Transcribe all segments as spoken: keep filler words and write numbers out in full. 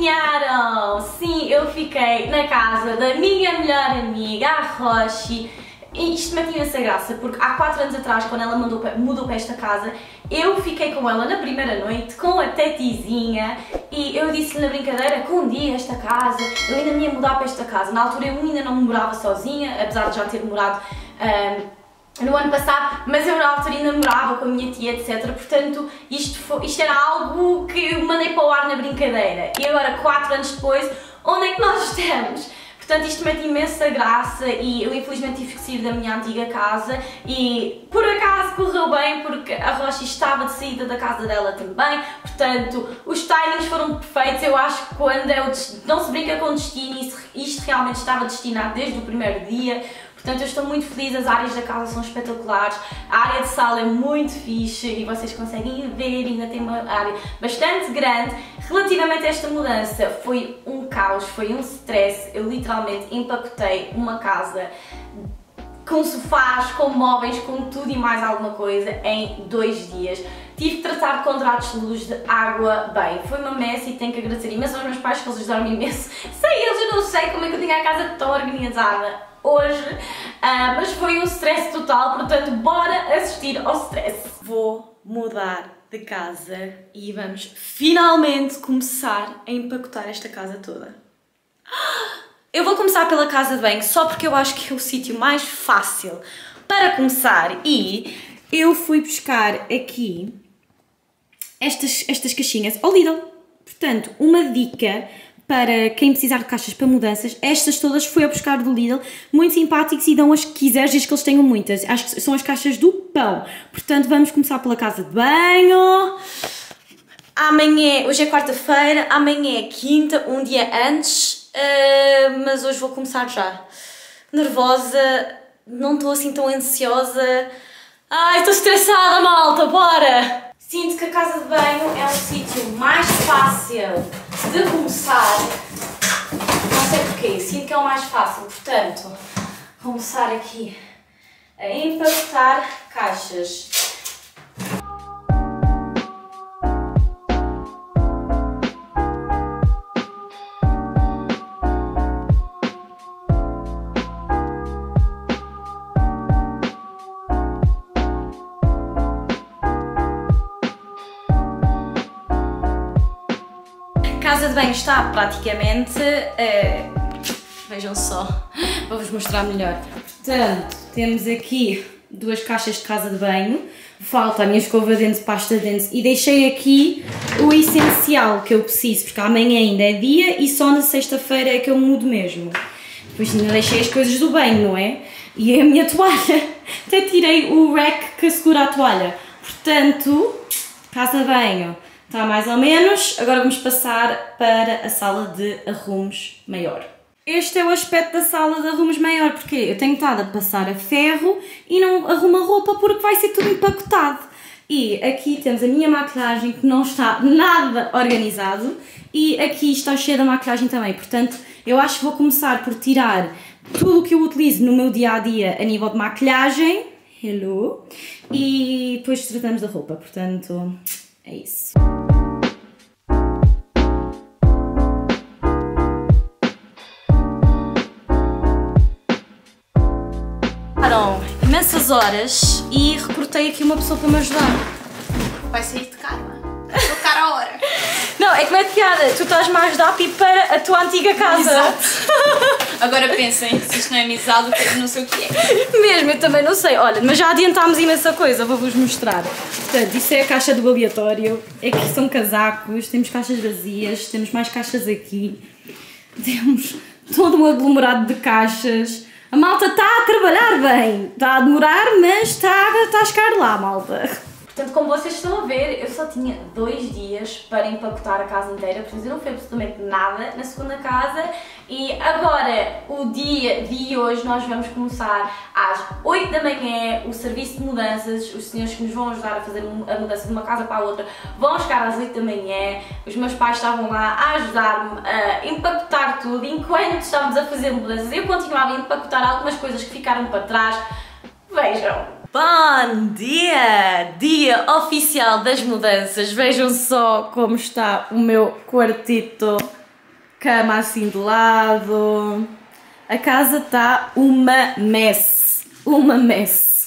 Adivinharam? Sim, eu fiquei na casa da minha melhor amiga, a Rochi. E isto mete imensa graça, porque há quatro anos atrás, quando ela mudou, mudou para esta casa, eu fiquei com ela na primeira noite, com a Tetizinha, e eu disse-lhe na brincadeira que um dia esta casa, eu ainda me ia mudar para esta casa. Na altura eu ainda não morava sozinha, apesar de já ter morado um, no ano passado, mas eu na altura ainda morava com a minha tia, etcétera. Portanto, isto, foi, isto era algo que eu mandei para o ar na brincadeira. E agora, quatro anos depois, onde é que nós estamos? Portanto, isto mete imensa graça e eu infelizmente tive que sair da minha antiga casa e por acaso correu bem porque a Rochi estava de saída da casa dela também, portanto os timings foram perfeitos. Eu acho que quando é o não se brinca com destino, isto, isto realmente estava destinado desde o primeiro dia. Portanto, eu estou muito feliz, as áreas da casa são espetaculares, a área de sala é muito fixe e vocês conseguem ver, ainda tem uma área bastante grande. Relativamente a esta mudança, foi um caos, foi um stress, eu literalmente empacotei uma casa com sofás, com móveis, com tudo e mais alguma coisa em dois dias. Tive que tratar de contratos de luz, de água, bem, foi uma mess e tenho que agradecer imenso aos meus pais que eles ajudaram imenso. Sem eles eu não sei como é que eu tinha a casa tão organizada hoje, uh, mas foi um stress total, portanto bora assistir ao stress. Vou mudar de casa e vamos finalmente começar a empacotar esta casa toda. Eu vou começar pela casa de banho só porque eu acho que é o sítio mais fácil para começar e eu fui buscar aqui estas, estas caixinhas ao Lidl. Portanto, uma dica para quem precisar de caixas para mudanças, estas todas fui a buscar do Lidl, muito simpáticos e dão as que quiseres, diz que eles tenham muitas. Acho que são as caixas do pão. Portanto, vamos começar pela casa de banho. Amanhã, hoje é quarta-feira, amanhã é quinta, um dia antes, uh, mas hoje vou começar já. Nervosa, não estou assim tão ansiosa. Ai, estou estressada, malta, bora! Sinto que a casa de banho é um sítio mais fácil de começar, não sei porquê, sinto que é o mais fácil, portanto, vou começar aqui a empacotar caixas. A casa de banho está praticamente, uh, vejam só, vou-vos mostrar melhor. Portanto, temos aqui duas caixas de casa de banho, falta a minha escova de dentes, pasta de dentes e deixei aqui o essencial que eu preciso, porque amanhã ainda é dia e só na sexta-feira é que eu mudo mesmo. Depois ainda deixei as coisas do banho, não é? E a minha toalha, até tirei o rack que segura a toalha. Portanto, casa de banho está mais ou menos, agora vamos passar para a sala de arrumos maior. Este é o aspecto da sala de arrumos maior, porque eu tenho estado a passar a ferro e não arrumo a roupa porque vai ser tudo empacotado. E aqui temos a minha maquilhagem que não está nada organizado e aqui está cheia da maquilhagem também, portanto eu acho que vou começar por tirar tudo o que eu utilizo no meu dia-a-dia a nível de maquilhagem, hello, e depois tratamos da roupa, portanto é isso. Passaram imensas horas e recrutei aqui uma pessoa para me ajudar. Vai sair de karma. Vou tocar a hora. Não, é que não é de piada. Tu estás-me a ajudar a ir para a tua antiga casa. Exato. Agora pensem, se isto não é amizade, não sei o que é. Mesmo, eu também não sei. Olha, mas já adiantámos imensa coisa, vou-vos mostrar. Portanto, isso é a caixa do aleatório. Aqui são casacos, temos caixas vazias, temos mais caixas aqui. Temos todo um aglomerado de caixas. A malta está a trabalhar bem. Está a demorar, mas está, está a chegar lá, malta. Portanto, como vocês estão a ver, eu só tinha dois dias para empacotar a casa inteira, portanto eu não fui absolutamente nada na segunda casa e agora, o dia de hoje, nós vamos começar às oito da manhã o serviço de mudanças. Os senhores que nos vão ajudar a fazer a mudança de uma casa para a outra vão chegar às oito da manhã. Os meus pais estavam lá a ajudar-me a empacotar tudo. Enquanto estávamos a fazer mudanças, eu continuava a empacotar algumas coisas que ficaram para trás. Vejam! Bom dia! Dia oficial das mudanças. Vejam só como está o meu quartito. cama assim de lado. A casa está uma mess. Uma mess.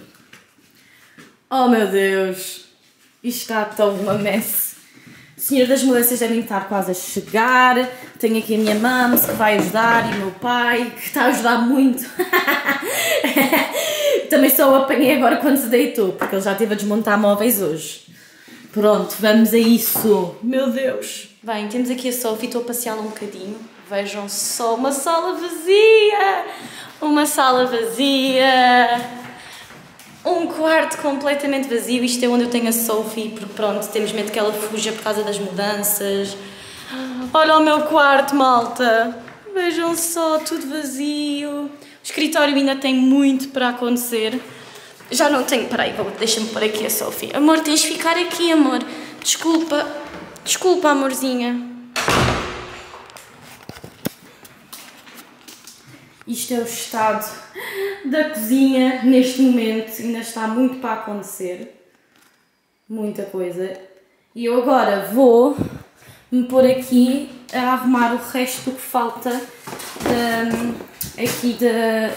Oh meu Deus. Isto está tão uma mess. O senhor das mudanças devem estar quase a chegar. Tenho aqui a minha mãe que vai ajudar e o meu pai que está a ajudar muito. Também só o apanhei agora quando se deitou, porque ele já esteve a desmontar móveis hoje. Pronto, vamos a isso. Meu Deus. Bem, temos aqui a Sophie, estou a passeá-la um bocadinho. Vejam só, uma sala vazia. Uma sala vazia. Um quarto completamente vazio. Isto é onde eu tenho a Sophie, porque pronto, temos medo que ela fuja por causa das mudanças. Olha o meu quarto, malta. Vejam só, tudo vazio. O escritório ainda tem muito para acontecer. Já não tenho... Peraí, deixa-me pôr aqui a Sophie. Amor, tens de ficar aqui, amor. Desculpa. Desculpa, amorzinha. Isto é o estado da cozinha neste momento. Ainda está muito para acontecer. Muita coisa. E eu agora vou me pôr aqui a arrumar o resto do que falta de, aqui de,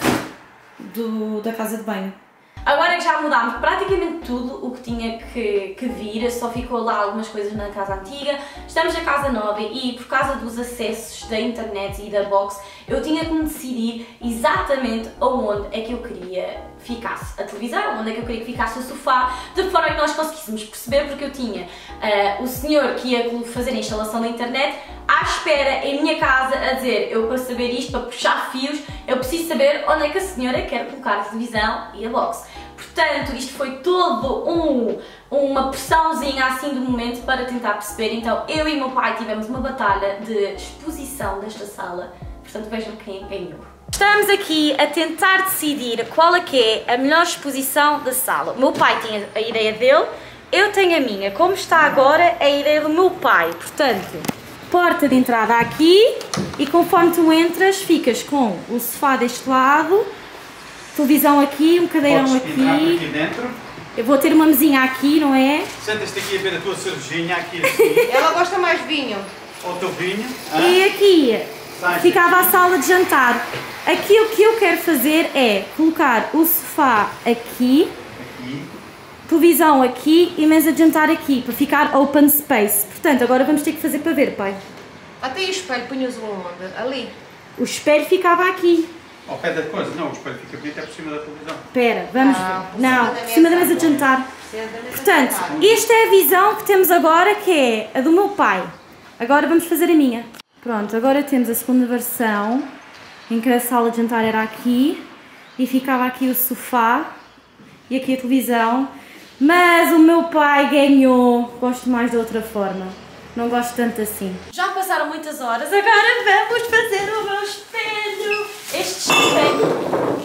do, da casa de banho. Agora que já mudámos praticamente tudo o que tinha que, que vir, só ficou lá algumas coisas na casa antiga, estamos na casa nova e por causa dos acessos da internet e da box, eu tinha que me decidir exatamente aonde é que eu queria ficasse a televisão, onde é que eu queria que ficasse o sofá, de forma que nós conseguíssemos perceber, porque eu tinha uh, o senhor que ia fazer a instalação da internet à espera em minha casa a dizer, eu para saber isto, para puxar fios, eu preciso saber onde é que a senhora quer colocar a televisão e a box. Portanto, isto foi todo um, uma pressãozinha assim do momento para tentar perceber. Então, eu e o meu pai tivemos uma batalha de exposição desta sala. Portanto, vejam quem ganhou. Estamos aqui a tentar decidir qual é que é a melhor exposição da sala. O meu pai tinha a ideia dele, eu tenho a minha. Como está agora, é a ideia do meu pai. Portanto, porta de entrada aqui e conforme tu entras, ficas com o sofá deste lado, televisão aqui, um cadeirão Podes aqui. entrar aqui dentro. Eu vou ter uma mesinha aqui, não é? Sentas-te aqui a ver a tua cervejinha aqui assim. Ela gosta mais de vinho. Ou o teu vinho. E aqui Sai. ficava a sala de jantar. Aqui o que eu quero fazer é colocar o sofá aqui, Aqui. televisão aqui e mesa de jantar aqui, para ficar open space. Portanto, agora vamos ter que fazer para ver, pai. Até o espelho, punhas onde? Ali. O espelho ficava aqui. Ao pé da coisa. Não, o espelho fica bonito é por cima da televisão. Espera, vamos Não, ver. por cima Não, da por cima da mesa. mesa de jantar. Portanto, esta é a visão que temos agora, que é a do meu pai. Agora vamos fazer a minha. Pronto, agora temos a segunda versão, em que a sala de jantar era aqui, e ficava aqui o sofá, e aqui a televisão. Mas o meu pai ganhou. Gosto mais de outra forma. Não gosto tanto assim. Já passaram muitas horas, agora vamos fazer o meu espelho. Este espelho...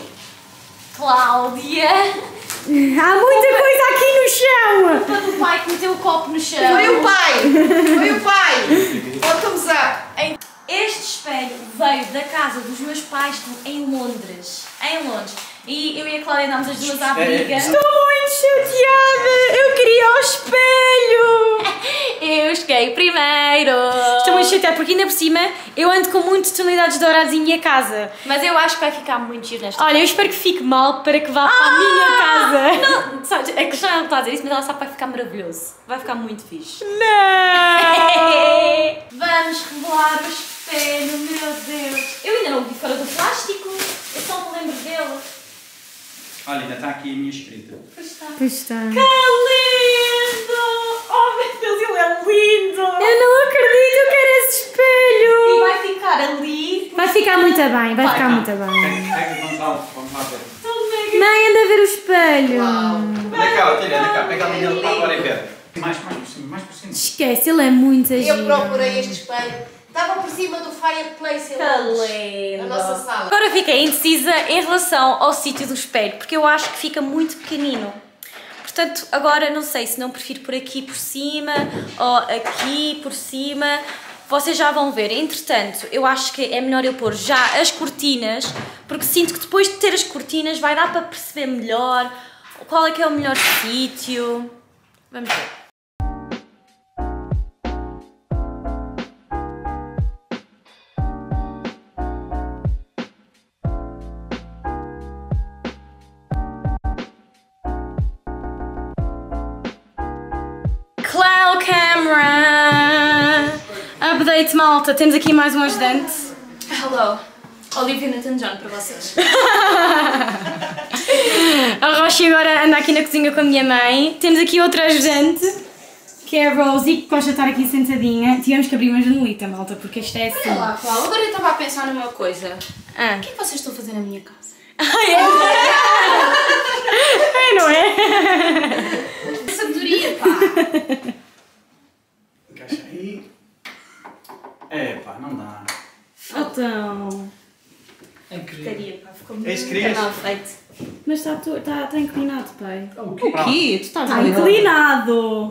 Cláudia... Há muita coisa aqui no chão! Culpa do pai que meteu o copo no chão. Foi o pai! Foi o pai! Bottoms up! Este espelho veio da casa dos meus pais em Londres. Em Londres. E eu e a Cláudia andámos as duas à briga. Estou muito chateada! Eu queria o espelho! Eu cheguei primeiro! Estou muito chateada porque ainda por cima eu ando com muitas tonalidades douradas em minha casa. Mas eu acho que vai ficar muito giro nesta. Olha, eu espero que fique mal para que vá ah, para a minha casa. Não, sabes, é que já ela está a dizer isso, mas ela sabe que vai ficar maravilhoso. Vai ficar muito fixe. Não! Vamos revelar o espelho, meu Deus. Eu ainda não o vi fora do plástico. Eu só me lembro dele. Olha, ainda está aqui a minha escrita. Pois está. Pois está. Que lindo! Oh meu Deus, ele é lindo! Eu não acredito, eu quero esse espelho! E vai ficar ali. Vai ficar muito bem, vai, vai ficar muito bem. Pega, vamos lá, vamos lá ver. Mãe, anda a ver o espelho. Anda cá, tira, anda cá, pega a linha para agora e ver. Mais, mais por cima, mais por cima. Esquece, ele é muito agir. Eu procurei este espelho. Estava por cima do fireplace em Londres, na nossa sala. Agora fiquei indecisa em relação ao sítio do espelho, porque eu acho que fica muito pequenino. Portanto, agora não sei se não prefiro por aqui por cima ou aqui por cima. Vocês já vão ver. Entretanto, eu acho que é melhor eu pôr já as cortinas, porque sinto que depois de ter as cortinas vai dar para perceber melhor qual é que é o melhor sítio. Vamos ver. Update, malta, temos aqui mais um ajudante. Hello. Olivia Newton-John para vocês. A Roxy agora anda aqui na cozinha com a minha mãe. Temos aqui outra ajudante, que é a Rosie, que gosta de estar aqui sentadinha. Tivemos que abrir uma janelita, malta, porque isto é assim. Olha lá, Paulo, agora eu estava a pensar numa coisa. Ah. O que é que vocês estão a fazer na minha casa? Ai, é? Ai, não é? Sabedoria, pá! Encaixa aí. É pá, não dá. Então... É incrível. Pá, ficou muito É isso que querias? mal feito. Mas está tá, tá inclinado, pai. O quê? O quê? Tu estás Está inclinado!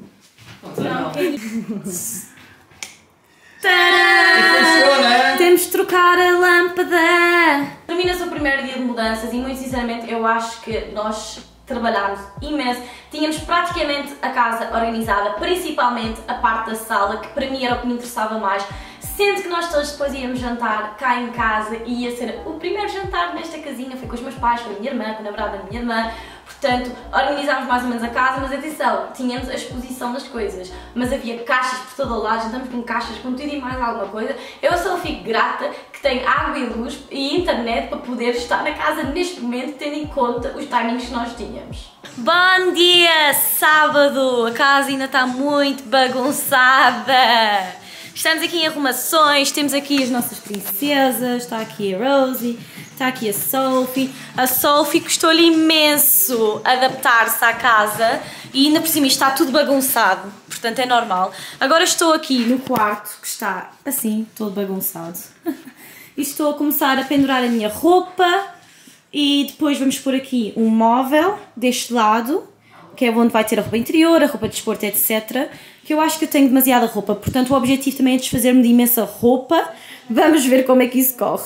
Funciona! Temos de trocar a lâmpada! Termina-se o primeiro dia de mudanças e, muito sinceramente, eu acho que nós trabalhámos imenso. Tínhamos praticamente a casa organizada, principalmente a parte da sala, que para mim era o que me interessava mais. Sendo que nós todos depois íamos jantar cá em casa e ia ser o primeiro jantar nesta casinha, foi com os meus pais, com a minha irmã, com a namorada da minha irmã. Portanto, organizámos mais ou menos a casa, mas atenção, tínhamos a exposição das coisas, mas havia caixas por todo o lado, jantamos com caixas, com tudo e mais alguma coisa. Eu só fico grata que tenho água e luz e internet para poder estar na casa neste momento, tendo em conta os timings que nós tínhamos. Bom dia, sábado! A casa ainda está muito bagunçada. Estamos aqui em arrumações, temos aqui as nossas princesas, está aqui a Rosie, está aqui a Sophie. A Sophie custou-lhe imenso adaptar-se à casa e ainda por cima está tudo bagunçado, portanto é normal. Agora estou aqui no quarto que está assim, todo bagunçado. E estou a começar a pendurar a minha roupa e depois vamos pôr aqui um móvel deste lado, que é onde vai ter a roupa interior, a roupa de desporto, etcétera. Que eu acho que eu tenho demasiada roupa, portanto o objetivo também é desfazer-me de imensa roupa. Vamos ver como é que isso corre.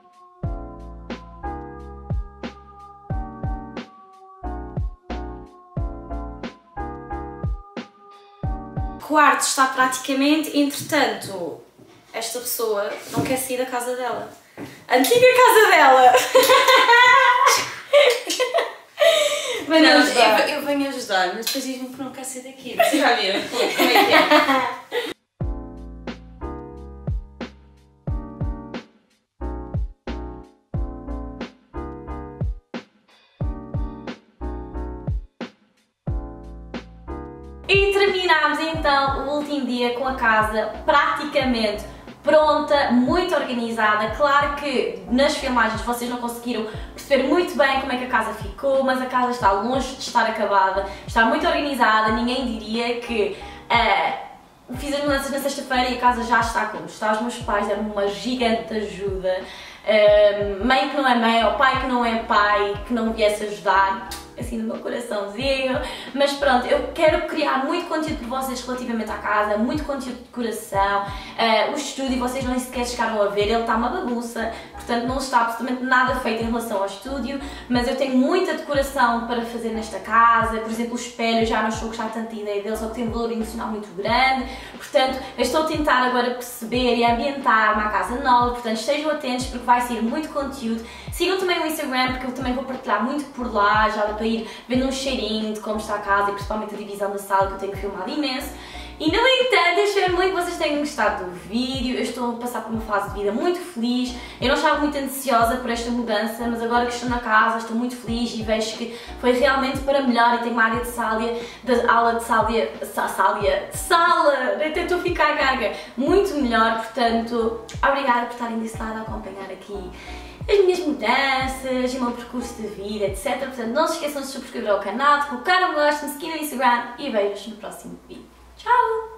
O quarto está praticamente, entretanto, esta pessoa não quer sair da casa dela. A antiga casa dela! Não, eu, eu venho ajudar, mas depois diz-me que não quer sair daqui. Vocês já viram como é que é? E terminámos então o último dia com a casa praticamente pronta, muito organizada. Claro que nas filmagens vocês não conseguiram perceber muito bem como é que a casa ficou, mas a casa está longe de estar acabada, está muito organizada. Ninguém diria que uh, fiz as mudanças na sexta-feira e a casa já está como está. Os meus pais deram-me uma gigante ajuda, uh, mãe que não é mãe, ou pai que não é pai, que não me viesse ajudar, assim no meu coraçãozinho. Mas pronto, eu quero criar muito conteúdo para vocês relativamente à casa, muito conteúdo de decoração. Uh, o estúdio vocês nem sequer chegaram a ver, ele está uma bagunça, portanto não está absolutamente nada feito em relação ao estúdio, mas eu tenho muita decoração para fazer nesta casa. Por exemplo, o espelho, já não estou a gostar tanto da ideia dele, só que tem um valor emocional muito grande. Portanto, eu estou a tentar agora perceber e ambientar uma casa nova, portanto estejam atentos porque vai sair muito conteúdo. Sigam também o Instagram, porque eu também vou partilhar muito por lá, já dá para ir vendo um cheirinho de como está a casa e principalmente a divisão da sala, que eu tenho filmado imenso. E no entanto, eu espero muito que vocês tenham gostado do vídeo. Eu estou a passar por uma fase de vida muito feliz. Eu não estava muito ansiosa por esta mudança, mas agora que estou na casa estou muito feliz e vejo que foi realmente para melhor. E tenho uma área de sália, de aula de sália, sália, sala, até estou a ficar gaga, muito melhor. Portanto, obrigada por estarem desse lado a acompanhar aqui as minhas mudanças e o meu percurso de vida, etcétera. Portanto, não se esqueçam de subscrever ao canal, de colocar um gosto, me seguir no Instagram e vejo-vos no próximo vídeo. Tchau!